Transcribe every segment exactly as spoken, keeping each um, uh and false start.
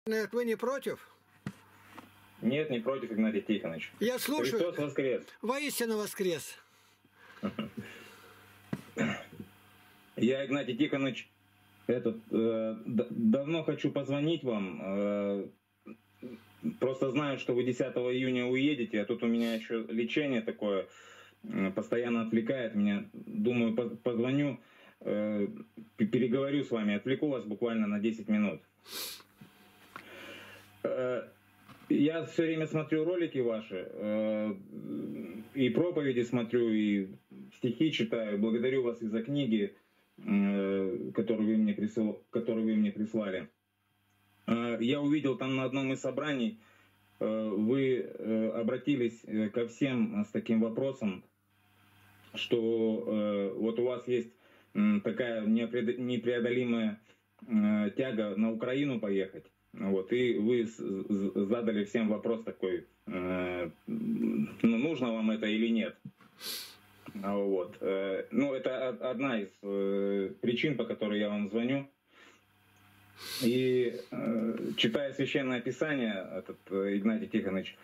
Нет, вы не против? Нет, не против, Игнатий Тихонович. Я слушаю. Христос воскрес. Воистину воскрес. Я, Игнатий Тихонович, этот, э, давно хочу позвонить вам. Э, просто знаю, что вы десятого июня уедете, а тут у меня еще лечение такое э, постоянно отвлекает меня. Думаю, позвоню, э, переговорю с вами, отвлеку вас буквально на десять минут. Э, я все время смотрю ролики ваши, э, и проповеди смотрю, и стихи читаю. Благодарю вас и за книги, который вы мне прислали, который вы мне прислали. Я увидел там на одном из собраний, вы обратились ко всем с таким вопросом, что вот у вас есть такая непреодолимая тяга на Украину поехать. Вот, и вы задали всем вопрос такой, ну, нужно вам это или нет. Вот. Ну, это одна из причин, по которой я вам звоню. И читая Священное Писание, этот Игнатий Тихонович,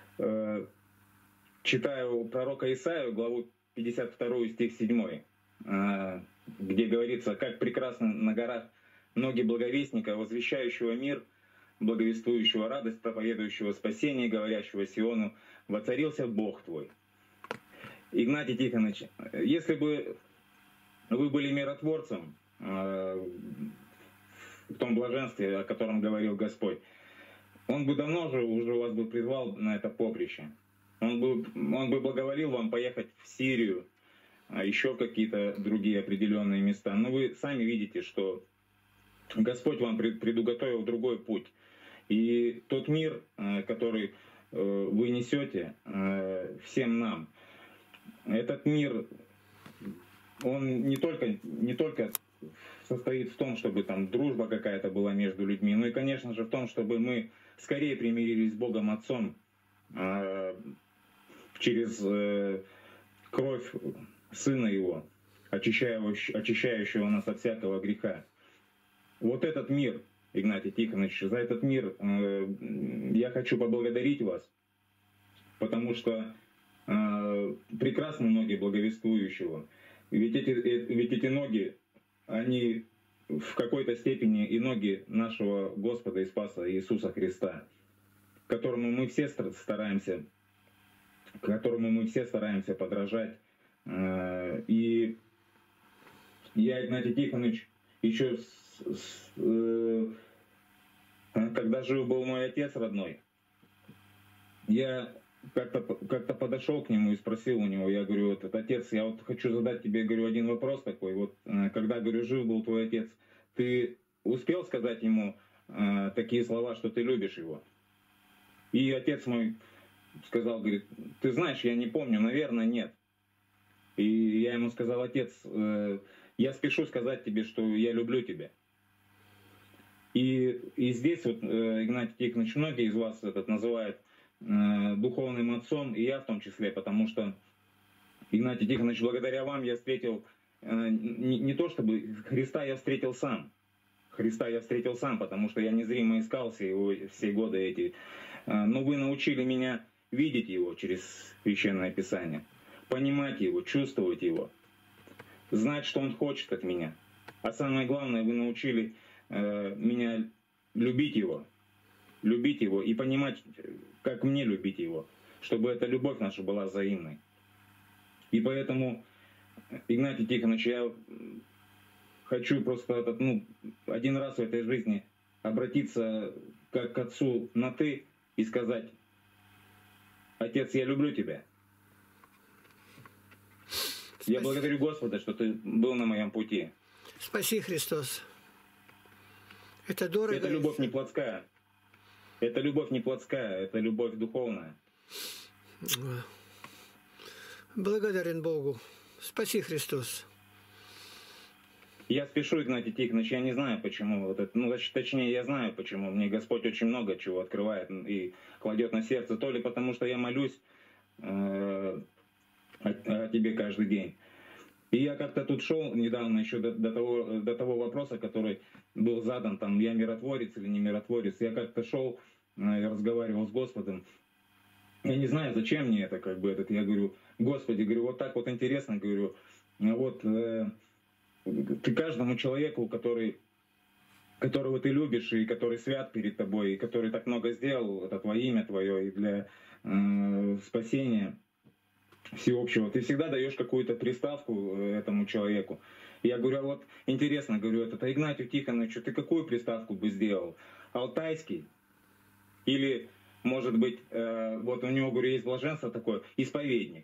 читаю пророка Исаию, главу пятьдесят вторую, стих седьмой, где говорится: «Как прекрасно на горах ноги благовестника, возвещающего мир, благовествующего радость, проповедующего спасение, говорящего Сиону, воцарился Бог твой». Игнатий Тихонович, если бы вы были миротворцем э, в том блаженстве, о котором говорил Господь, Он бы давно же уже вас бы призвал на это поприще. Он бы, он бы благоволил вам поехать в Сирию, а еще в какие-то другие определенные места. Но вы сами видите, что Господь вам предуготовил другой путь. И тот мир, э, который э, вы несете э, всем нам, этот мир, он не только, не только состоит в том, чтобы там дружба какая-то была между людьми, но и, конечно же, в том, чтобы мы скорее примирились с Богом Отцом э, через э, кровь Сына Его, очищающего, очищающего нас от всякого греха. Вот этот мир, Игнатий Тихонович, за этот мир э, я хочу поблагодарить вас, потому что прекрасны ноги благовествующего. Ведь эти, ведь эти ноги, они в какой-то степени и ноги нашего Господа и Спаса Иисуса Христа, которому мы все стараемся, которому мы все стараемся подражать. И я, Игнатий Тихонович, еще с, с, когда жив был мой отец родной, я как-то как-то подошел к нему и спросил у него, я говорю: вот, отец, я вот хочу задать тебе, говорю, один вопрос такой. Вот когда, говорю, жив был твой отец, ты успел сказать ему э, такие слова, что ты любишь его? И отец мой сказал, говорит: ты знаешь, я не помню, наверное, нет. И я ему сказал: отец, э, я спешу сказать тебе, что я люблю тебя. И, и здесь вот, э, Игнатий Тихонович, многие из вас этот называют духовным отцом, и я в том числе, потому что, Игнатий Тихонович, благодаря вам я встретил, не, не то чтобы Христа я встретил сам, Христа я встретил сам, потому что я незримо искался его все годы эти, но вы научили меня видеть его через Священное Писание, понимать его, чувствовать его, знать, что он хочет от меня, а самое главное, вы научили меня любить его, любить его и понимать, как мне любить его, чтобы эта любовь наша была взаимной. И поэтому, Игнатий Тихонович, я хочу просто этот, ну, один раз в этой жизни обратиться как к отцу на «ты» и сказать: отец, я люблю тебя. Спаси. Я благодарю Господа, что ты был на моем пути. Спаси, Христос. Это дорого. Это любовь не плотская. Это любовь не плотская, это любовь духовная. Благодарен Богу. Спаси, Христос. Я спешу, Игнатий Тихонович, я не знаю почему. Вот это, ну, точнее, я знаю почему. Мне Господь очень много чего открывает и кладет на сердце. То ли потому, что я молюсь э, о, о тебе каждый день, И я как-то тут шел недавно еще до, до, того, до того вопроса, который был задан, там, я миротворец или не миротворец. Я как-то шел, я разговаривал с Господом. Я не знаю, зачем мне это, как бы, этот, я говорю, Господи, говорю, вот так вот интересно, говорю, вот э, ты каждому человеку, который, которого ты любишь и который свят перед тобой, и который так много сделал, это твое имя твое и для э, спасения всеобщего, ты всегда даешь какую-то приставку этому человеку. Я говорю, а вот интересно, говорю, это Игнатию Тихоновичу, ты какую приставку бы сделал? Алтайский? Или, может быть, э, вот у него, говорю, есть блаженство такое, исповедник.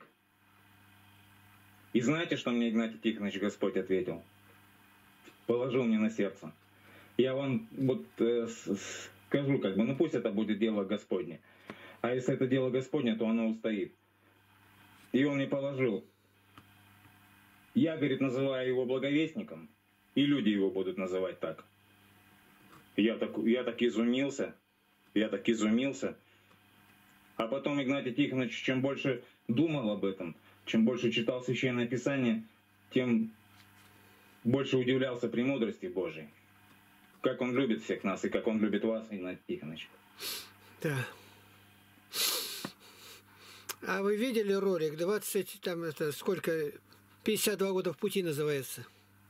И знаете, что мне Игнатий Тихонович Господь ответил? Положил мне на сердце. Я вам вот э, скажу, как бы, ну пусть это будет дело Господне. А если это дело Господне, то оно устоит. И он мне положил. Я, говорит, называю его благовестником, и люди его будут называть так. Я так, я так изумился, я так изумился. А потом Игнатий Тихонович, чем больше думал об этом, чем больше читал Священное Писание, тем больше удивлялся премудрости Божией. Как он любит всех нас, и как он любит вас, Игнатий Тихонович. Да. А вы видели ролик двадцать, там это сколько, пятьдесят два года в пути называется?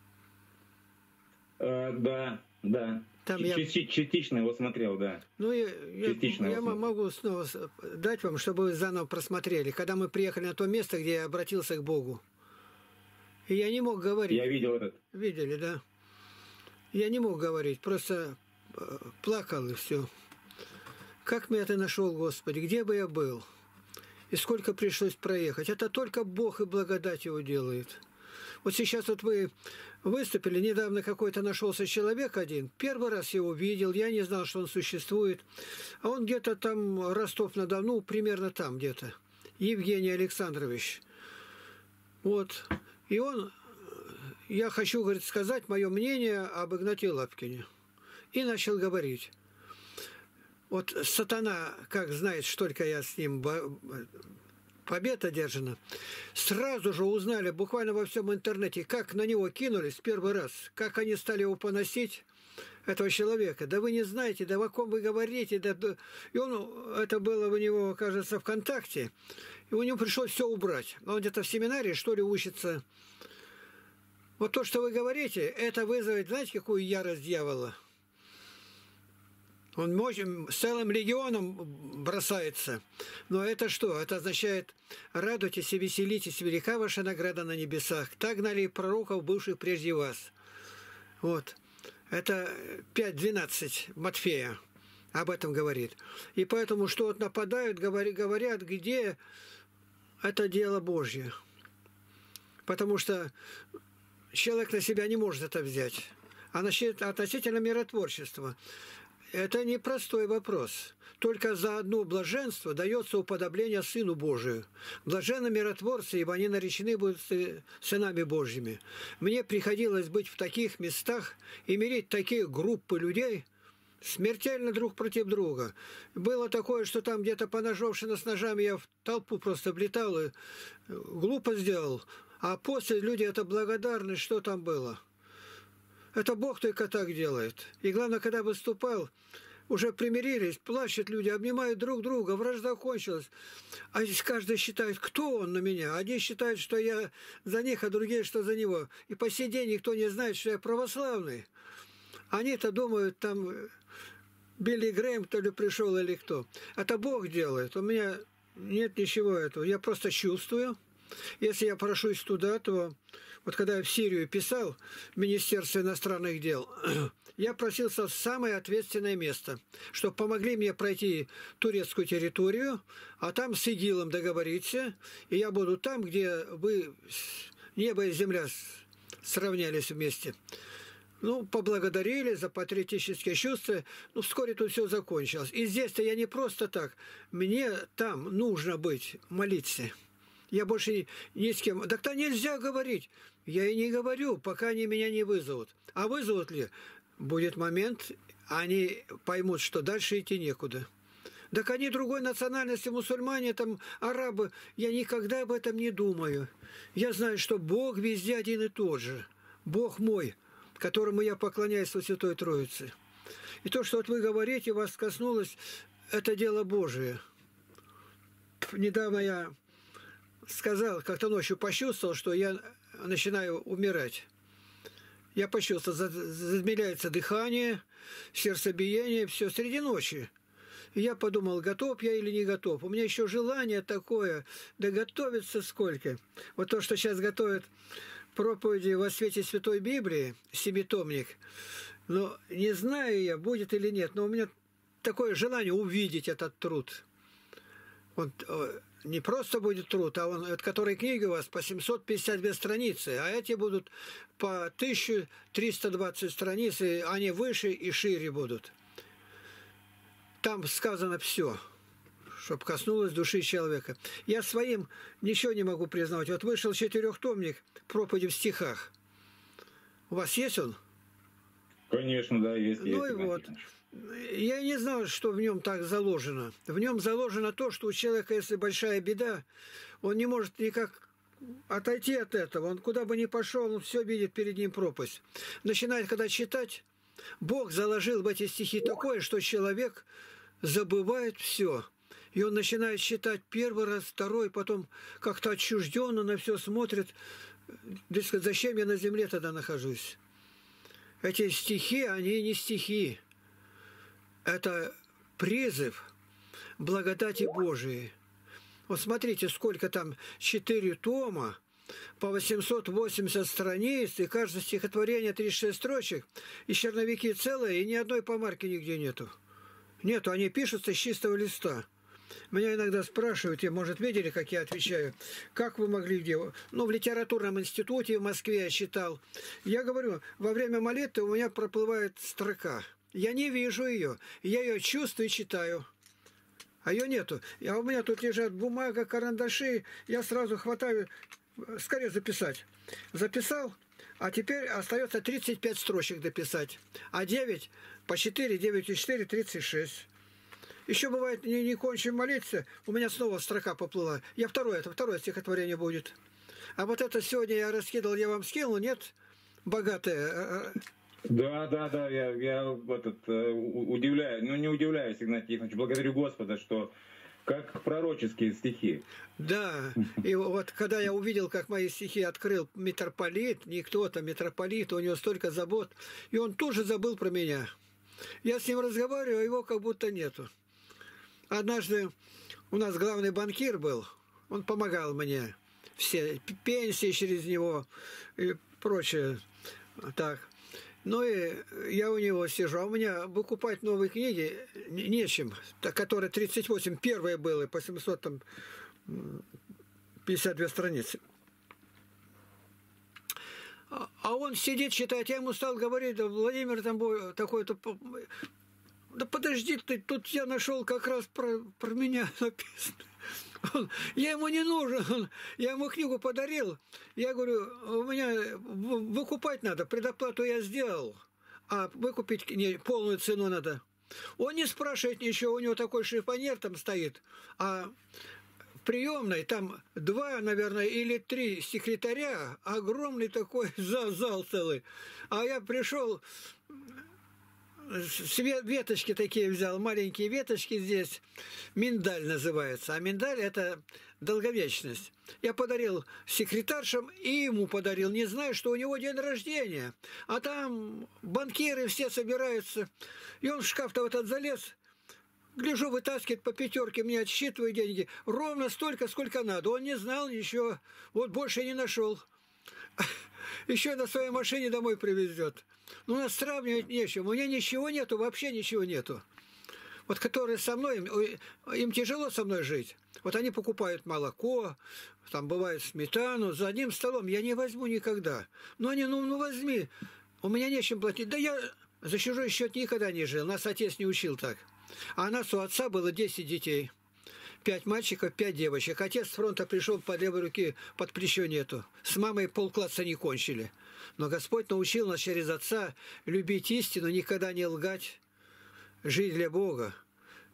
Э, да, да. Там Части, я... Частично его смотрел, да. Ну, я, я, я его могу снова дать вам, чтобы вы заново просмотрели. Когда мы приехали на то место, где я обратился к Богу. И я не мог говорить. Я видел этот. Видели, да? Я не мог говорить, просто плакал и все. Как меня ты нашел, Господи, где бы я был? И сколько пришлось проехать. Это только Бог и благодать его делает. Вот сейчас вот вы выступили, недавно какой-то нашелся человек один, первый раз его видел, я не знал, что он существует, а он где-то там, Ростов-на-Дону, ну, примерно там где-то, Евгений Александрович. Вот. И он, я хочу, говорит, сказать мое мнение об Игнатии Лапкине. И начал говорить. Вот сатана, как знает, что только я с ним победа одержана, сразу же узнали буквально во всем интернете, как на него кинулись первый раз, как они стали его поносить, этого человека. Да вы не знаете, да о ком вы говорите. Да, да. И он, это было у него, кажется, ВКонтакте, и у него пришлось все убрать. Он где-то в семинаре, что ли, учится. Вот то, что вы говорите, это вызовет, знаете, какую ярость дьявола? Он может, с целым легионом бросается. Но это что? Это означает: радуйтесь и веселитесь, велика ваша награда на небесах. Так гнали и пророков, бывших прежде вас. Вот. Это пять двенадцать Матфея об этом говорит. И поэтому, что вот нападают, говорят, где это дело Божье. Потому что человек на себя не может это взять. А относительно миротворчества – это непростой вопрос. Только за одно блаженство дается уподобление Сыну Божию. Блаженны миротворцы, ибо они наречены будут сынами Божьими. Мне приходилось быть в таких местах и мирить такие группы людей, смертельно друг против друга. Было такое, что там где-то поножовшись с ножами, я в толпу просто влетал и глупо сделал. А после люди это благодарны, что там было. Это Бог только так делает. И главное, когда выступал, уже примирились, плачут люди, обнимают друг друга, вражда кончилась. А здесь каждый считает, кто он на меня. Одни считают, что я за них, а другие, что за него. И по сей день никто не знает, что я православный. Они-то думают, там Билли Грэм то ли пришел или кто. Это Бог делает. У меня нет ничего этого. Я просто чувствую. Если я прошусь туда, то вот когда я в Сирию писал в Министерство иностранных дел, я просился в самое ответственное место, чтобы помогли мне пройти турецкую территорию, а там с ИГИЛом договориться, и я буду там, где вы, небо и земля сравнялись вместе. Ну, поблагодарили за патриотические чувства. Ну, вскоре тут все закончилось. И здесь-то я не просто так. Мне там нужно быть, молиться. Я больше ни, ни с кем... Так-то нельзя говорить. Я и не говорю, пока они меня не вызовут. А вызовут ли? Будет момент, они поймут, что дальше идти некуда. Так они другой национальности, мусульмане, там, арабы. Я никогда об этом не думаю. Я знаю, что Бог везде один и тот же. Бог мой, которому я поклоняюсь во Святой Троице. И то, что вот вы говорите, вас коснулось, это дело Божие. Недавно я сказал, как-то ночью почувствовал, что я начинаю умирать. Я почувствовал, замедляется дыхание, сердцебиение, все среди ночи. И я подумал, готов я или не готов. У меня еще желание такое, да готовиться сколько. Вот то, что сейчас готовят проповеди во свете Святой Библии, семитомник, но не знаю я, будет или нет, но у меня такое желание увидеть этот труд. Он не просто будет труд, а он, от которой книги у вас по семьсот пятьдесят две страницы, а эти будут по тысяча триста двадцать страниц, и они выше и шире будут. Там сказано все, чтобы коснулось души человека. Я своим ничего не могу признавать. Вот вышел четырехтомник проповеди в стихах. У вас есть он? Конечно, да, есть. Ну есть, и вот. Я не знал, что в нем так заложено. В нем заложено то, что у человека, если большая беда, он не может никак отойти от этого. Он куда бы ни пошел, он все видит перед ним пропасть. Начинает, когда читать, Бог заложил в эти стихи такое, что человек забывает все. И он начинает считать первый раз, второй, потом как-то отчужденно на все смотрит. Дескать, зачем я на земле тогда нахожусь? Эти стихи, они не стихи. Это призыв благодати Божией. Вот смотрите, сколько там, четыре тома, по восемьсот восемьдесят страниц, и каждое стихотворение тридцать шесть строчек, и черновики целые, и ни одной помарки нигде нету. Нету, они пишутся с чистого листа. Меня иногда спрашивают, и, может, видели, как я отвечаю, как вы могли где? Ну, в литературном институте в Москве я читал. Я говорю, во время молитвы у меня проплывает строка. Я не вижу ее, я ее чувствую и читаю. А ее нету. А у меня тут лежат бумага, карандаши, я сразу хватаю, скорее записать. Записал, а теперь остается тридцать пять строчек дописать. А девять по четыре, девять и четыре, тридцать шесть. Еще бывает, не, не кончим молиться, у меня снова строка поплыла. Я второе, это второе стихотворение будет. А вот это сегодня я раскидал, я вам скинул, нет? Богатое. Да, да, да, я, я этот, удивляюсь, ну не удивляюсь, Игнатий Тихонович, благодарю Господа, что как пророческие стихи. Да, и вот когда я увидел, как мои стихи открыл митрополит, не кто-то, митрополит, у него столько забот, и он тоже забыл про меня. Я с ним разговариваю, а его как будто нету. Однажды у нас главный банкир был, он помогал мне, все пенсии через него и прочее, так. Ну и я у него сижу, а у меня выкупать новые книги нечем, которые тридцать восемь, первые были, по семьсот пятьдесят две страницы. А он сидит, читает, я ему стал говорить, да, Владимир там такой-то, да подожди ты, тут я нашел как раз про, про меня написано. Он, я ему не нужен, он, я ему книгу подарил, я говорю, у меня выкупать надо, предоплату я сделал, а выкупить не, полную цену надо. Он не спрашивает ничего, у него такой шифонер там стоит, а в приемной там два, наверное, или три секретаря, огромный такой зал, зал целый, а я пришел... Веточки такие взял, маленькие веточки здесь, миндаль называется. А миндаль – это долговечность. Я подарил секретаршам и ему подарил, не знаю, что у него день рождения. А там банкиры все собираются. И он в шкаф-то вот этот залез, гляжу, вытаскивает по пятерке, мне отсчитывает деньги. Ровно столько, сколько надо. Он не знал ничего, вот больше не нашел. Еще на своей машине домой привезет. Ну, нас сравнивать нечем. У меня ничего нету, вообще ничего нету. Вот которые со мной, им, им тяжело со мной жить. Вот они покупают молоко, там бывает сметану, за одним столом я не возьму никогда. Ну, они, ну, ну возьми, у меня нечем платить. Да я за чужой счет никогда не жил, нас отец не учил так. А у нас у отца было десять детей. Пять мальчиков, пять девочек. Отец с фронта пришел, по левой руке под плечо нету. С мамой полкласса не кончили. Но Господь научил нас через отца любить истину, никогда не лгать, жить для Бога.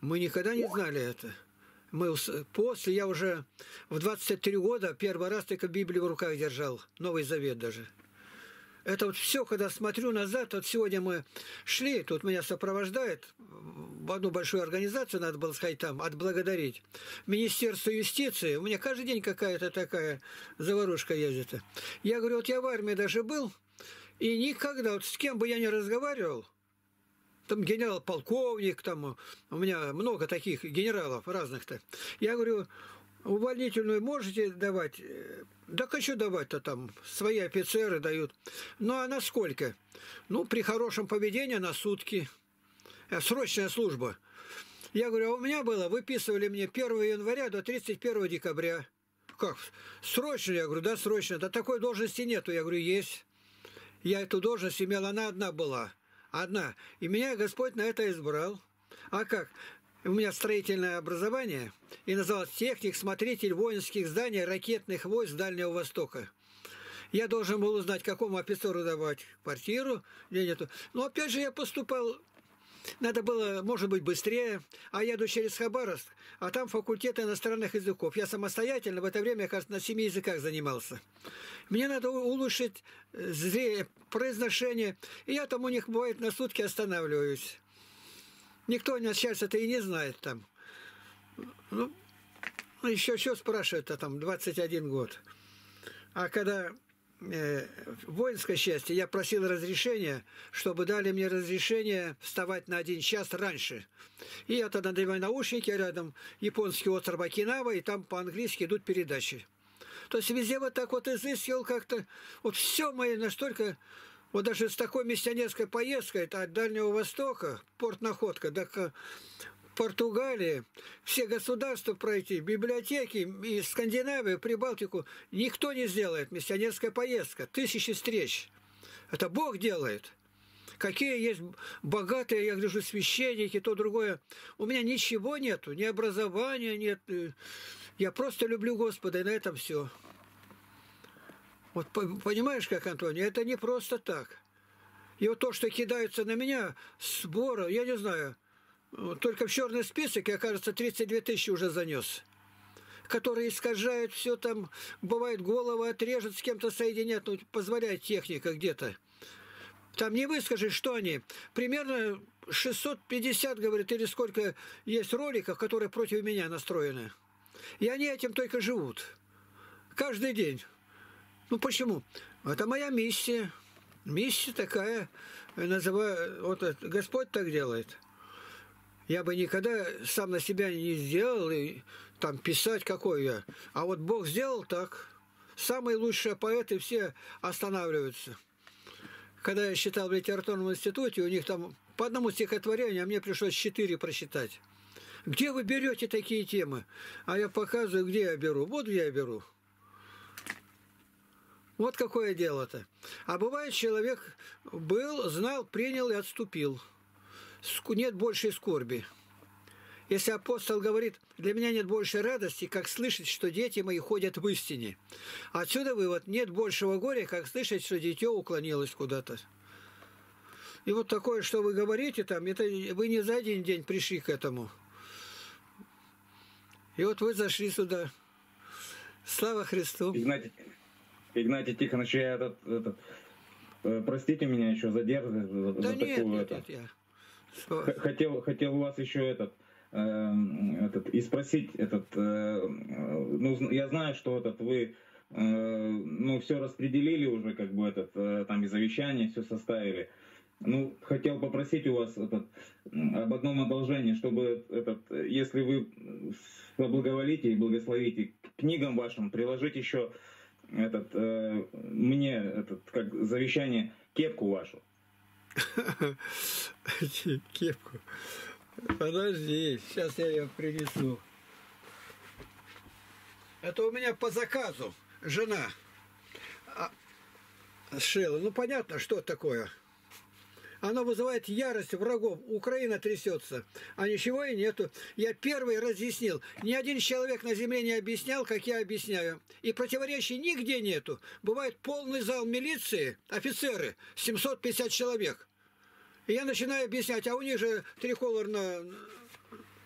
Мы никогда не знали это. Мы после, я уже в двадцать три года первый раз только Библию в руках держал, Новый Завет даже. Это вот все, когда смотрю назад, вот сегодня мы шли, тут меня сопровождает, в одну большую организацию надо было сходить там, отблагодарить. Министерство юстиции, у меня каждый день какая-то такая заварушка ездит. Я говорю, вот я в армии даже был, и никогда, вот с кем бы я ни разговаривал, там генерал-полковник, там у меня много таких генералов разных-то. Я говорю, увольнительную можете давать? Да хочу давать-то там, свои офицеры дают. Ну а на сколько? Ну, при хорошем поведении на сутки. Срочная служба. Я говорю, а у меня было, выписывали мне первого января до тридцать первого декабря. Как? Срочно? Я говорю, да, срочно. Да такой должности нету. Я говорю, есть. Я эту должность имел, она одна была. Одна. И меня Господь на это избрал. А как? У меня строительное образование, и называлось техник-смотритель воинских зданий ракетных войск Дальнего Востока. Я должен был узнать, какому офицеру давать квартиру, где нету. Но опять же я поступал, надо было, может быть, быстрее, а я еду через Хабаровск, а там факультет иностранных языков. Я самостоятельно в это время, кажется, на семи языках занимался. Мне надо улучшить зрение, произношение, и я там у них, бывает, на сутки останавливаюсь. Никто начальство-то и не знает там. Ну, еще, еще спрашивают-то там двадцать один год. А когда э, воинское счастье, я просил разрешения, чтобы дали мне разрешение вставать на один час раньше. И я тогда надеваю наушники, рядом японский остров Окинава, и там по-английски идут передачи. То есть везде вот так вот изыскивал как-то. Вот все мои настолько... Вот даже с такой миссионерской поездкой от Дальнего Востока, порт Находка, до Португалии, все государства пройти, библиотеки, и Скандинавию, Прибалтику, никто не сделает. Миссионерская поездка, тысячи встреч. Это Бог делает. Какие есть богатые, я гляжу, священники, то другое. У меня ничего нету, ни образования нет. Я просто люблю Господа, и на этом все. Вот понимаешь, как, Антоний, это не просто так. И вот то, что кидаются на меня, сбора, я не знаю, только в черный список, я, кажется, тридцать две тысячи уже занес. Которые искажают все там, бывает, голову отрежут, с кем-то соединят, ну, позволяет техника где-то. Там не выскажешь, что они. Примерно шестьсот пятьдесят, говорит, или сколько есть роликов, которые против меня настроены. И они этим только живут. Каждый день. Ну почему? Это моя миссия. Миссия такая, называю, вот Господь так делает. Я бы никогда сам на себя не сделал, и там писать, какой я. А вот Бог сделал так. Самые лучшие поэты все останавливаются. Когда я считал в литературном институте, у них там по одному стихотворению, а мне пришлось четыре прочитать. Где вы берете такие темы? А я показываю, где я беру. Вот где я беру. Вот какое дело-то. А бывает, человек был, знал, принял и отступил. Нет большей скорби. Если апостол говорит, для меня нет большей радости, как слышать, что дети мои ходят в истине. Отсюда вывод, нет большего горя, как слышать, что дитё уклонилось куда-то. И вот такое, что вы говорите там, это вы не за один день пришли к этому. И вот вы зашли сюда. Слава Христу. Игнатий, Игнатий Тихонович, я этот, этот, простите меня еще задерживаю. Да за нет, такую, нет, это, нет, я... Хотел, хотел у вас еще этот, э, этот и спросить, этот, э, ну, я знаю, что этот вы, э, ну, все распределили уже, как бы этот, э, там и завещание все составили. Ну, хотел попросить у вас этот, об одном одолжении, чтобы этот, если вы соблаговолите и благословите к книгам вашим, приложить еще этот, э, мне этот, как завещание, кепку вашу. Кепку. Подожди, сейчас я ее принесу. Это у меня по заказу жена сшила. Ну, понятно, что такое. Оно вызывает ярость врагов. Украина трясется, а ничего и нету. Я первый разъяснил. Ни один человек на земле не объяснял, как я объясняю. И противоречий нигде нету. Бывает полный зал милиции, офицеры, семьсот пятьдесят человек. И я начинаю объяснять, а у них же триколор на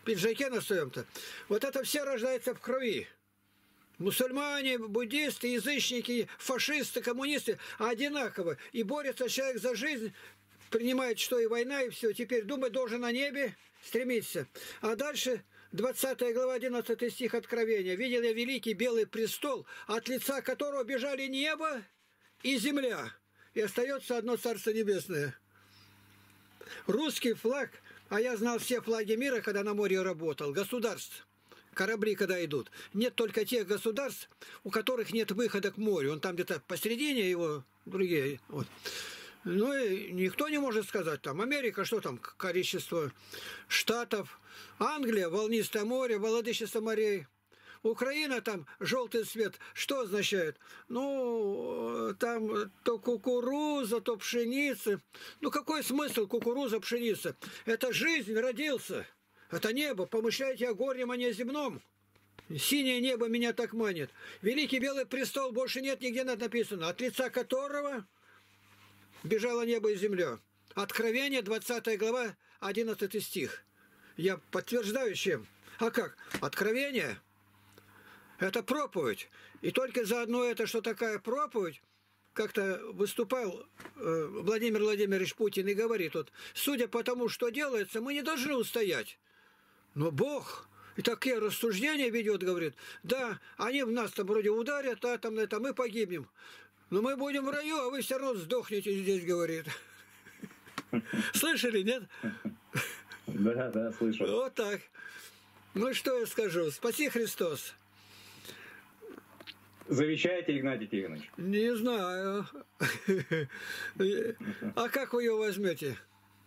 пиджаке на своем-то. Вот это все рождается в крови. Мусульмане, буддисты, язычники, фашисты, коммунисты одинаково. И борется человек за жизнь, принимает, что и война, и все. Теперь думать должен о небе, стремиться. А дальше двадцатая глава, одиннадцатый стих Откровения. «Видел я великий белый престол, от лица которого бежали небо и земля. И остается одно Царство Небесное». Русский флаг, а я знал все флаги мира, когда на море работал, государств. Корабли, когда идут. Нет только тех государств, у которых нет выхода к морю. Он там где-то посередине, его другие. Вот. Ну и никто не может сказать, там, Америка, что там, количество штатов. Англия, волнистое море, владычество морей. Украина, там, желтый цвет, что означает? Ну, там то кукуруза, то пшеница. Ну, какой смысл кукуруза, пшеница? Это жизнь, родился. Это небо. Помышляйте о горнем, а не о земном. Синее небо меня так манит. Великий белый престол больше нет, нигде написано. От лица которого бежало небо и земля. Откровение, двадцатая глава, одиннадцатый стих. Я подтверждаю чем. А как? Откровение – это проповедь. И только заодно это, что такая проповедь, как-то выступал э, Владимир Владимирович Путин и говорит, вот, судя по тому, что делается, мы не должны устоять. Но Бог и такие рассуждения ведет, говорит, да, они в нас там вроде ударят, а там это мы погибнем. Но мы будем в раю, а вы все равно сдохнете здесь, говорит. Слышали, нет? Да, да, слышал. Вот так. Ну что я скажу? Спаси Христос. Завещаете, Игнатий Тихонович? Не знаю. А как вы ее возьмете?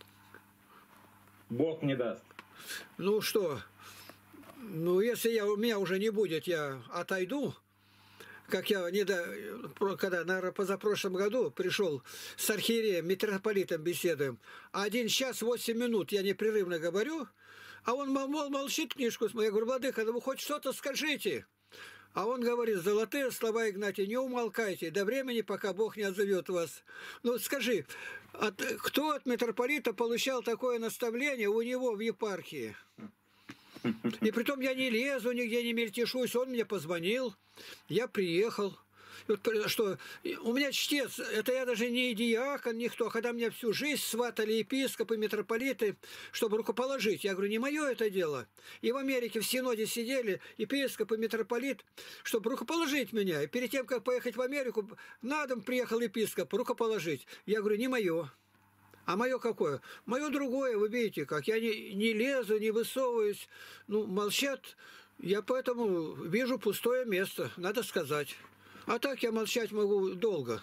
Бог не даст. Ну что? Ну, если я, у меня уже не будет, я отойду. Как я, не до, когда, наверное, позапрошлом году пришел с архиереем, митрополитом беседуем, один час восемь минут я непрерывно говорю, а он мол, мол, молчит, книжку смотрит. Я говорю, владыка, ну вы хоть что-то скажите. А он говорит, золотые слова, Игнатий, не умолкайте до времени, пока Бог не отзовет вас. Ну скажи, от, кто от митрополита получал такое наставление у него в епархии? И притом я не лезу, нигде не мельтешусь. Он мне позвонил, я приехал. Вот, что у меня чтец, это я даже не диакон, никто, когда меня всю жизнь сватали епископы, митрополиты, чтобы рукоположить. Я говорю, не мое это дело. И в Америке в Синоде сидели епископ и митрополит, чтобы рукоположить меня. И перед тем, как поехать в Америку, на дом приехал епископ рукоположить. Я говорю, не мое. А мое какое? Мое другое, вы видите, как я не, не лезу, не высовываюсь. Ну, молчат. Я поэтому вижу пустое место, надо сказать. А так я молчать могу долго.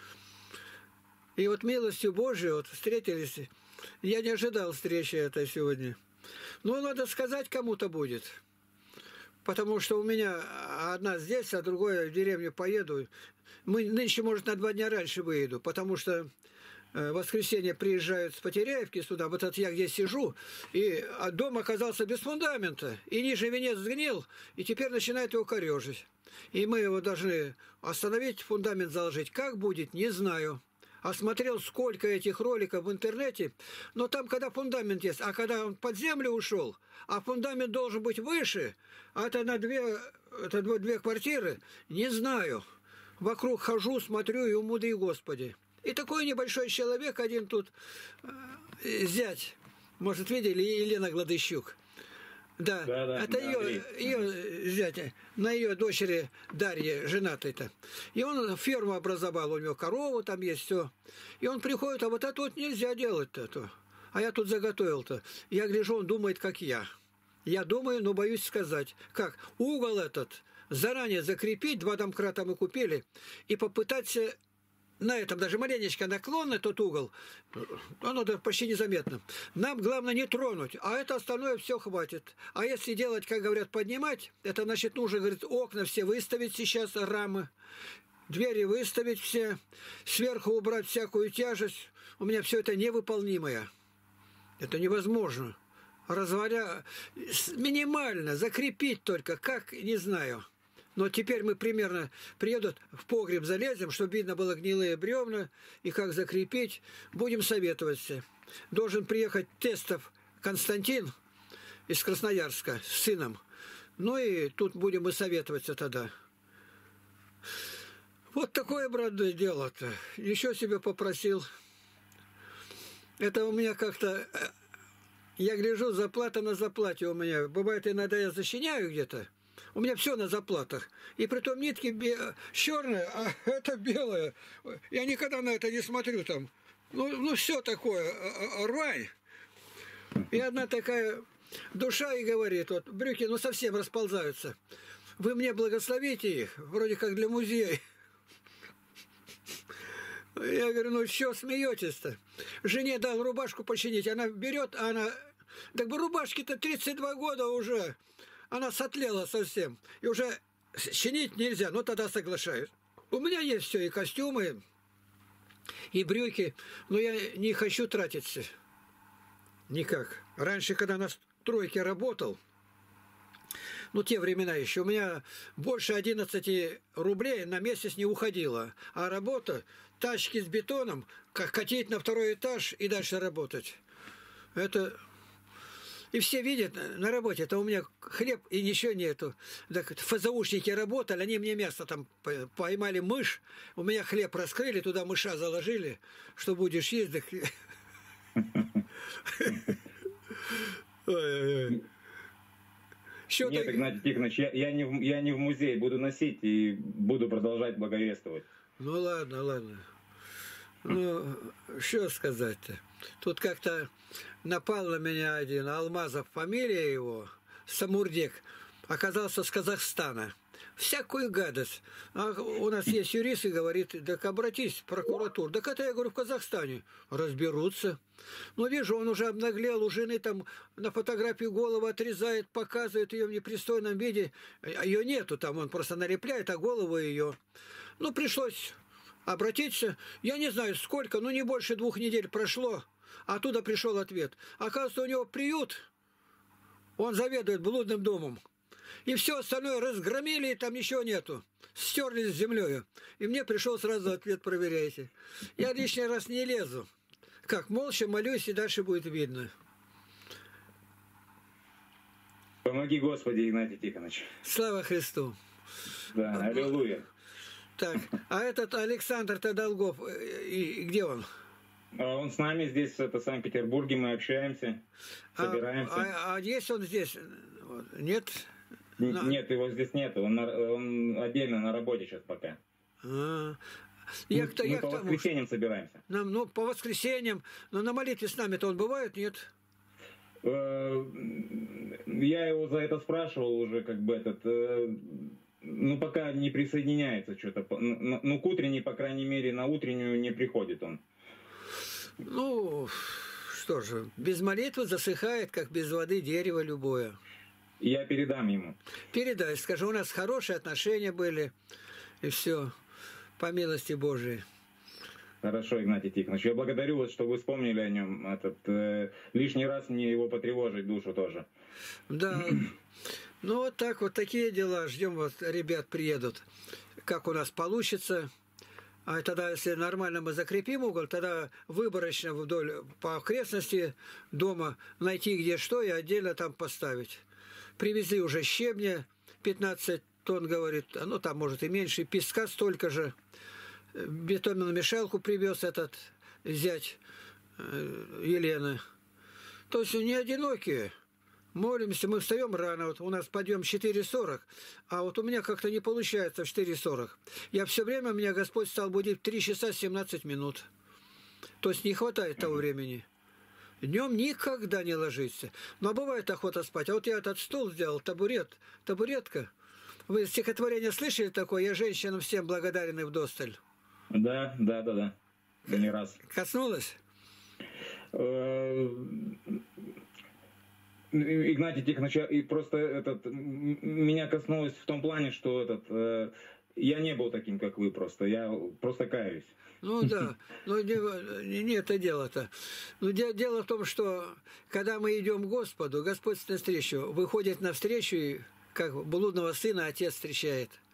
И вот милостью Божией вот встретились. Я не ожидал встречи этой сегодня. Ну, надо сказать, кому-то будет. Потому что у меня одна здесь, а другая в деревню поеду. Мы нынче, может, на два дня раньше выеду, потому что в воскресенье приезжают с Потеряевки сюда, вот это я где сижу, и дом оказался без фундамента, и ниже венец сгнил, и теперь начинает его корежить. И мы его должны остановить, фундамент заложить. Как будет, не знаю. Осмотрел сколько этих роликов в интернете, но там, когда фундамент есть, а когда он под землю ушел, а фундамент должен быть выше, а это на две, это две квартиры, не знаю. Вокруг хожу, смотрю, и умудри Господи. И такой небольшой человек, один тут э, зять, может, видели, Елена Гладыщук. Да, да, да, это да, ее, ее зять, на ее дочери Дарье, женатой-то. И он ферму образовал, у него корову там есть, все. И он приходит, а вот это вот нельзя делать-то. А я тут заготовил-то. Я гляжу, он думает, как я. Я думаю, но боюсь сказать. Как? Угол этот заранее закрепить, два домкрата мы купили, и попытаться... На этом даже маленечко наклонный тот угол, оно почти незаметно. Нам главное не тронуть, а это остальное все хватит. А если делать, как говорят, поднимать, это значит нужно, говорит, окна все выставить сейчас, рамы, двери выставить все, сверху убрать всякую тяжесть. У меня все это невыполнимое. Это невозможно. Разводя минимально, закрепить только, как, не знаю. Но теперь мы примерно приедут, в погреб залезем, чтобы видно было гнилые бревна и как закрепить. Будем советоваться. Должен приехать Тестов Константин из Красноярска с сыном. Ну и тут будем и советоваться тогда. Вот такое, брат, дело-то. Еще себе попросил. Это у меня как-то... Я гляжу, заплата на заплате у меня. Бывает, иногда я защищаю где-то. У меня все на заплатах. И притом нитки бе... черные, а это белое. Я никогда на это не смотрю там. Ну, ну все такое, рвань. И одна такая душа и говорит, вот брюки, ну совсем расползаются. Вы мне благословите их, вроде как для музея. Я говорю, ну что смеетесь-то? Жене дал рубашку починить, она берет, а она... Так бы рубашке-то тридцать два года уже. Она сотлела совсем. И уже чинить нельзя, но тогда соглашаюсь. У меня есть все, и костюмы, и брюки, но я не хочу тратиться. Никак. Раньше, когда на стройке работал, ну, те времена еще, у меня больше одиннадцати рублей на месяц не уходило. А работа, тачки с бетоном, как катить на второй этаж и дальше работать. Это... И все видят на работе, это у меня хлеб и ничего нету. Так ФЗУшники работали, они мне мясо там поймали мышь, у меня хлеб раскрыли, туда мыша заложили, что будешь есть. Нет, Игнатий Тихонович, я, я, не в, я не в музей, буду носить и буду продолжать благовествовать. Ну ладно, ладно. Ну, что сказать-то? Тут как-то напал на меня один Алмазов, фамилия его, Самурдек, оказался с Казахстана. Всякую гадость. А у нас есть юрист и говорит, так обратись в прокуратуру. Так это, я говорю, в Казахстане. Разберутся. Ну, вижу, он уже обнаглел, у жены там на фотографию голову отрезает, показывает ее в непристойном виде. Ее нету там, он просто налепляет, а голову ее. Ну, пришлось обратиться. Я не знаю, сколько, ну, не больше двух недель прошло. Оттуда пришел ответ. Оказывается, у него приют. Он заведует блудным домом. И все остальное разгромили, и там ничего нету. Стерли с землей. И мне пришел сразу ответ, проверяйте. Я лишний раз не лезу. Как, молча молюсь, и дальше будет видно. Помоги, Господи, Игнатий Тихонович. Слава Христу. Да, аллилуйя. Так, а этот Александр-то Долгов, и где он? Он с нами здесь, это, в Санкт-Петербурге, мы общаемся, собираемся. А, а, а есть он здесь? Нет? Н- нет, его здесь нет, он, на, он отдельно на работе сейчас пока. А, мы я, мы я по воскресеньям собираемся. Нам, ну, по воскресеньям, но на молитве с нами-то он бывает, нет? Я его за это спрашивал уже, как бы этот... Ну, пока не присоединяется что-то. Ну, ну, к утренней, по крайней мере, на утреннюю не приходит он. Ну, что же, без молитвы засыхает, как без воды дерево любое. Я передам ему. Передай, скажи, у нас хорошие отношения были, и все, по милости Божией. Хорошо, Игнатий Тихонович, я благодарю вас, что вы вспомнили о нем. Этот, э, лишний раз мне его потревожить душу тоже. Да, ну вот так вот, такие дела. Ждем, вот ребят приедут. Как у нас получится. А тогда, если нормально мы закрепим угол, тогда выборочно вдоль по окрестности дома найти где что и отдельно там поставить. Привезли уже щебня, пятнадцать тонн, говорит, ну там может и меньше, песка столько же. Бетонную мешалку привез этот зять Елены. То есть не одинокие. Молимся, мы встаем рано, вот у нас подъем четыре сорок, а вот у меня как-то не получается в четыре сорок. Я все время, меня Господь стал будить в три часа семнадцать минут. То есть не хватает того времени. Днем никогда не ложиться. Но бывает охота спать. А вот я этот стул сделал, табурет, табуретка. Вы стихотворение слышали такое? Я женщинам всем благодарен и вдосталь. Да, да, да, да. Не раз. Коснулась? Игнатий Тихонович, и просто этот, меня коснулось в том плане, что этот, э, я не был таким, как вы, просто, я просто каюсь. Ну да, ну не, не это дело-то. Ну, дело в том, что когда мы идем к Господу, Господь навстречу, выходит навстречу, и как блудного сына отец встречает.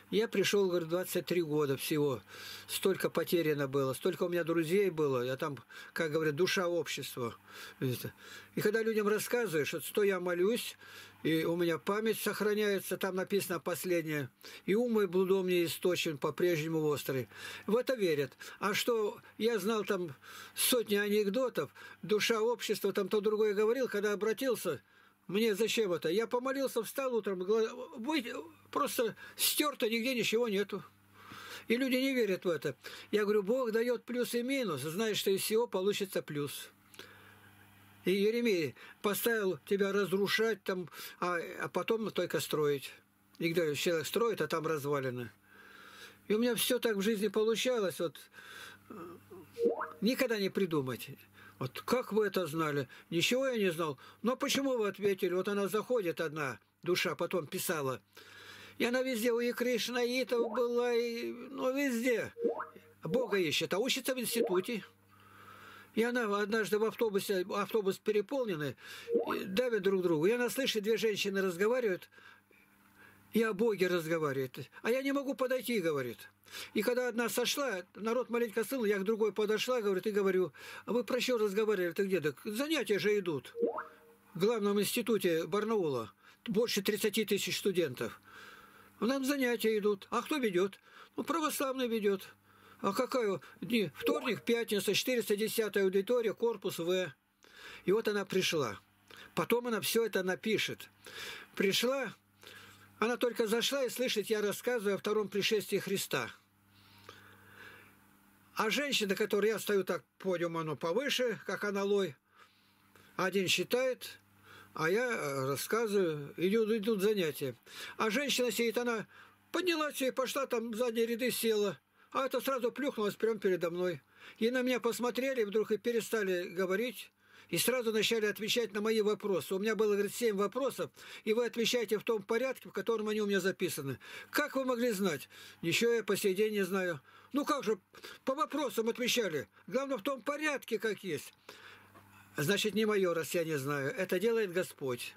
Я пришел, говорю, двадцать три года всего. Столько потеряно было, столько у меня друзей было. Я там, как говорят, душа общества. И когда людям рассказываешь, что, что я молюсь, и у меня память сохраняется, там написано последнее, и ум мой блудом не источен, по-прежнему острый. В это верят. А что я знал там сотни анекдотов, душа общества, там то другое говорил, когда обратился, мне зачем это? Я помолился, встал утром, просто стерто, нигде ничего нету. И люди не верят в это. Я говорю, Бог дает плюс и минус, знаешь, что из всего получится плюс. И Еремей поставил тебя разрушать, там, а, а потом только строить. И где человек строит, а там развалины. И у меня все так в жизни получалось. Вот, никогда не придумать. Вот как вы это знали? Ничего я не знал. Но почему вы ответили? Вот она заходит одна, душа, потом писала. И она везде у Кришнаитов была, и, ну, везде. Бога ищет, а учится в институте. И она однажды в автобусе, автобус переполненный, давят друг другу. И она слышит, две женщины разговаривают, и о Боге разговаривают. А я не могу подойти, говорит. И когда одна сошла, народ маленько слыл, я к другой подошла, говорит, и говорю, а вы про что разговаривали? Ты где? Так занятия же идут. В главном институте Барнаула больше тридцати тысяч студентов. Нам занятия идут. А кто ведет? Ну, православный ведет. А какая дни? Вторник, пятница, четыреста десятая аудитория, корпус В. И вот она пришла. Потом она все это напишет. Пришла, она только зашла и слышит, я рассказываю о втором пришествии Христа. А женщина, которая, я стою так, подиум оно повыше, как аналой, один считает, а я рассказываю, идут, идут занятия. А женщина сидит, она поднялась и пошла там в задние ряды, села. А это сразу плюхнулось прямо передо мной. И на меня посмотрели, вдруг и перестали говорить, и сразу начали отвечать на мои вопросы. У меня было, говорит, семь вопросов, и вы отвечаете в том порядке, в котором они у меня записаны. Как вы могли знать? Ничего я по сей день не знаю. Ну как же, по вопросам отвечали. Главное, в том порядке, как есть. Значит, не мое, раз я не знаю. Это делает Господь.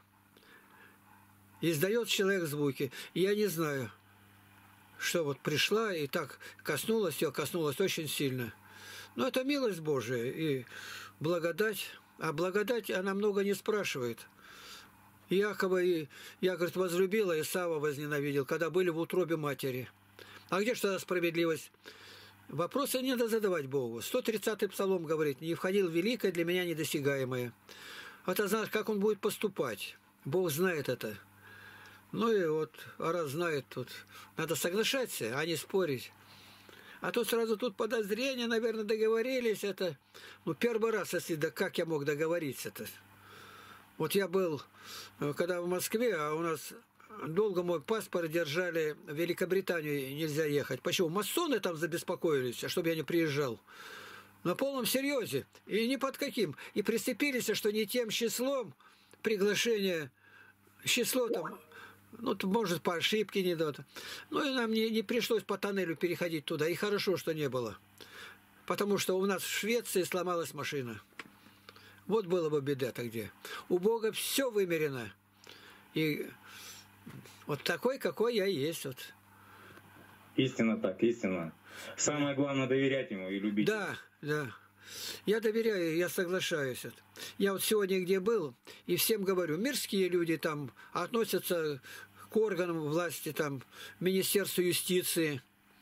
Издает человек звуки. И я не знаю, что вот пришла и так коснулась ее, коснулась очень сильно. Но это милость Божия и благодать. А благодать, она много не спрашивает. Якова и, я, говорит, возлюбила, Исава возненавидел, когда были в утробе матери. А где же тогда справедливость? Вопросы не надо задавать Богу. сто тридцатый псалом говорит, не входил в великое, для меня недосягаемое. Это знаешь, как он будет поступать. Бог знает это. Ну и вот, а раз знает тут, надо соглашаться, а не спорить. А то сразу тут подозрения, наверное, договорились. Это, ну, первый раз, если да как я мог договориться-то. Вот я был, когда в Москве, а у нас долго мой паспорт держали, в Великобританию нельзя ехать. Почему? Масоны там забеспокоились, чтобы я не приезжал. На полном серьезе. И ни под каким. И прицепились, что не тем числом приглашение, число там, ну, может, по ошибке не дадут. Ну, и нам не, не пришлось по тоннелю переходить туда. И хорошо, что не было. Потому что у нас в Швеции сломалась машина. Вот было бы беда-то где. У Бога все вымерено. И вот такой, какой я есть. Вот. Истинно так, истинно. Самое главное доверять Ему и любить. Да, да. Я доверяю, я соглашаюсь. Я вот сегодня где был, и всем говорю, мирские люди там относятся к органам власти, там, Министерству юстиции.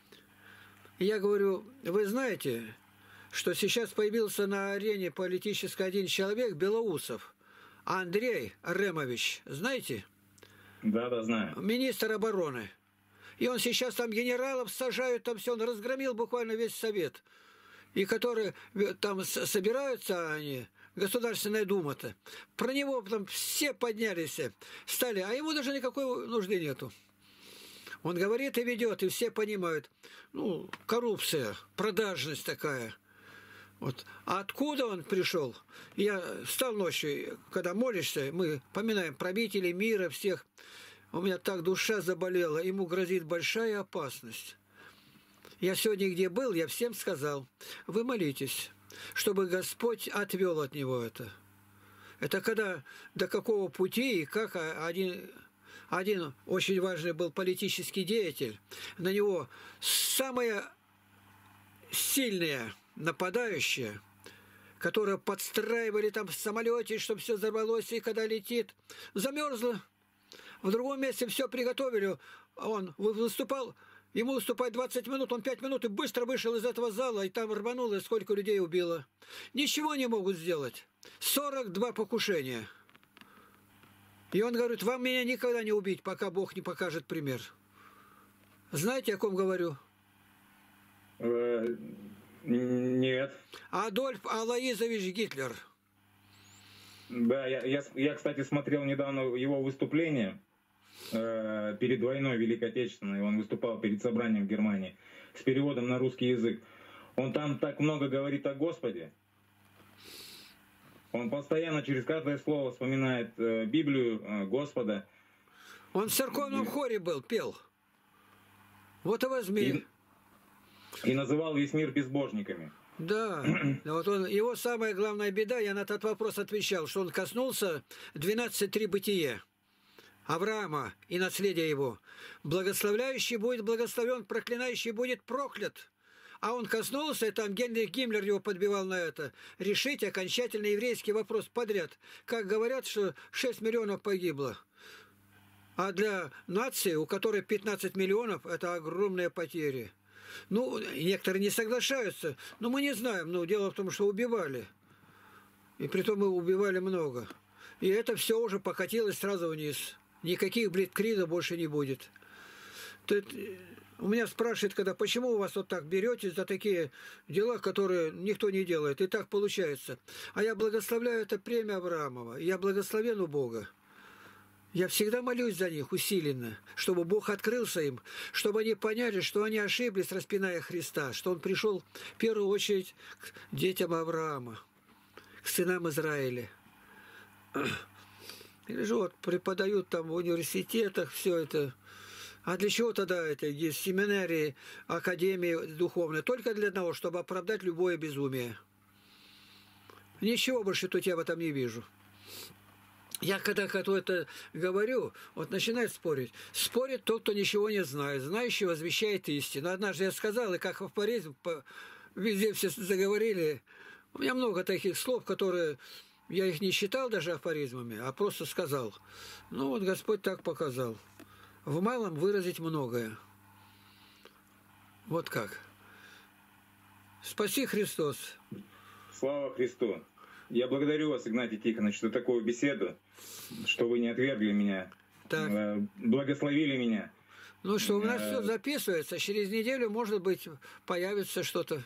И я говорю, вы знаете, что сейчас появился на арене политический один человек, Белоусов, Андрей Ремович, знаете? Да, да, знаю. Министр обороны. И он сейчас там генералов сажают, там все, он разгромил буквально весь совет. И которые там собираются они, Государственная Дума-то, про него там все поднялись, стали, а ему даже никакой нужды нету. Он говорит и ведет, и все понимают. Ну, коррупция, продажность такая. Вот. А откуда он пришел? Я встал ночью, когда молишься, мы поминаем правителей мира, всех. У меня так душа заболела, ему грозит большая опасность. Я сегодня где был, я всем сказал, вы молитесь, чтобы Господь отвел от него это. Это когда, до какого пути и как один один очень важный был политический деятель, на него самые сильные нападающие, которые подстраивали там в самолете, чтобы все взорвалось, и когда летит, замерзло. В другом месте все приготовили, он выступал, ему выступать двадцать минут, он пять минут и быстро вышел из этого зала, и там рвануло, и сколько людей убило. Ничего не могут сделать. сорок два покушения. И он говорит, вам меня никогда не убить, пока Бог не покажет пример. Знаете, о ком говорю? Нет. Адольф Алоизович Гитлер. Да, я, я, я, кстати, смотрел недавно его выступление э, перед войной Великой Отечественной. Он выступал перед собранием в Германии с переводом на русский язык. Он там так много говорит о Господе. Он постоянно через каждое слово вспоминает э, Библию, э, Господа. Он в церковном хоре был, пел. Вот и возьми. И, и называл весь мир безбожниками. Да, вот он, его самая главная беда, я на этот вопрос отвечал, что он коснулся двенадцать три бытие Авраама и наследия его. Благословляющий будет благословен, проклинающий будет проклят. А он коснулся, и там Генрих Гиммлер его подбивал на это, решить окончательно еврейский вопрос подряд. Как говорят, что шесть миллионов погибло. А для нации, у которой пятнадцать миллионов, это огромные потери. Ну, некоторые не соглашаются, но мы не знаем. Но дело в том, что убивали. И притом мы убивали много. И это все уже покатилось сразу вниз. Никаких блиткригов больше не будет. Тут у меня спрашивают, когда, почему у вас вот так беретесь за такие дела, которые никто не делает. И так получается. А я благословляю это премия Авраамова. Я благословен у Бога. Я всегда молюсь за них усиленно, чтобы Бог открылся им, чтобы они поняли, что они ошиблись, распиная Христа, что Он пришел в первую очередь к детям Авраама, к сынам Израиля. Или же вот преподают там в университетах все это. А для чего тогда это? Есть семинарии, академии духовные. Только для одного, чтобы оправдать любое безумие. Ничего больше тут я в этом не вижу. Я когда это говорю, вот начинает спорить. Спорит тот, кто ничего не знает. Знающий возвещает истину. Однажды я сказал, и как афоризм, везде все заговорили. У меня много таких слов, которые я их не считал даже афоризмами, а просто сказал. Ну вот Господь так показал. В малом выразить многое. Вот как. Спаси Христос. Слава Христу. Я благодарю вас, Игнатий Тихонович, за такую беседу, что вы не отвергли меня, так. Благословили меня. Ну что, у нас все записывается, через неделю, может быть, появится что-то.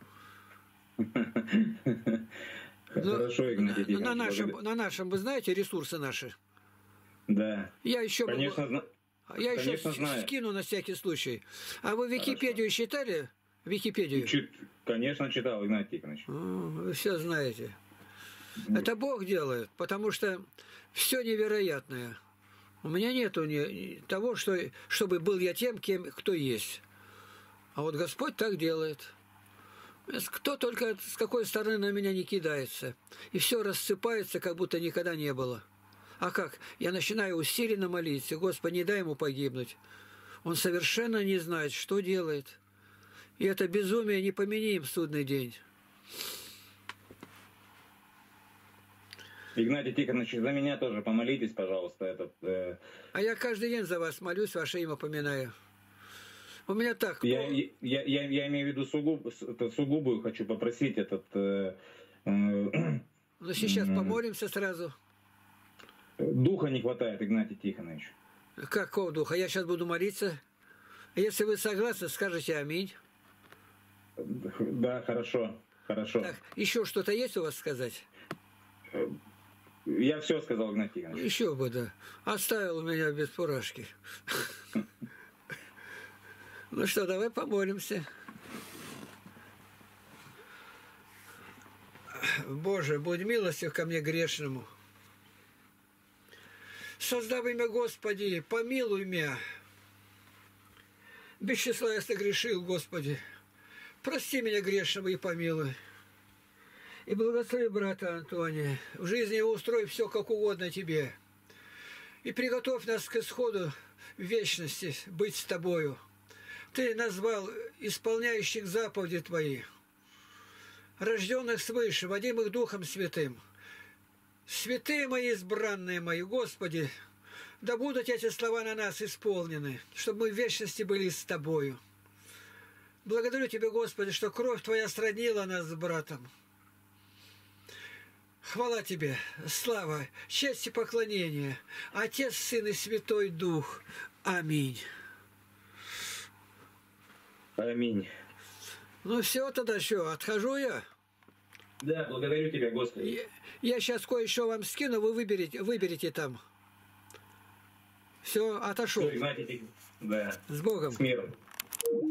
Хорошо, Игнатий Тихонович. На нашем, на нашем, вы знаете, ресурсы наши? Да. Я еще, конечно, зна... я еще конечно, знаю. скину на всякий случай. А вы Википедию Хорошо. Читали? Википедию? Чит... Конечно, читал, Игнатий Тихонович. О, вы все знаете. Это Бог делает, потому что все невероятное. У меня нету ни, того, что, чтобы был я тем, кем, кто есть. А вот Господь так делает. Кто только с какой стороны на меня не кидается. И все рассыпается, как будто никогда не было. А как? Я начинаю усиленно молиться. Господи, не дай ему погибнуть. Он совершенно не знает, что делает. И это безумие не помяни им в судный день. Игнатий Тихонович, за меня тоже помолитесь, пожалуйста. Этот, э... А я каждый день за вас молюсь, ваше имя поминаю. У меня так... Я, я, я, я имею в виду сугуб, сугубую, хочу попросить этот... Э, э, ну, сейчас э, помолимся сразу. Духа не хватает, Игнатий Тихонович. Какого духа? Я сейчас буду молиться. Если вы согласны, скажите аминь. Да, хорошо, хорошо. Так, еще что-то есть у вас сказать? Я все сказал, Игнатий Тихонович. Еще бы, да. Оставил меня без фуражки. Ну что, давай помолимся. Боже, будь милостив ко мне грешному. Создав имя Господи, помилуй меня. Без числа я согрешил, Господи. Прости меня грешного и помилуй. И благослови брата Антония. В жизни его устрой все как угодно тебе. и приготовь нас к исходу вечности быть с Тобою. Ты назвал исполняющих заповеди Твои, рожденных свыше, водимых Духом Святым. Святые мои, избранные мои, Господи, да будут эти слова на нас исполнены, чтобы мы в вечности были с Тобою. Благодарю Тебя, Господи, что кровь Твоя сроднила нас с братом. Хвала Тебе, слава, честь и поклонение, Отец, Сын и Святой Дух. Аминь. Аминь. Ну все, тогда что, отхожу я? Да, благодарю Тебя, Господи. Я, я сейчас кое-что вам скину, вы выберете, выберете там. Все, отошел. Все, Игнатий, да. С Богом. С миром.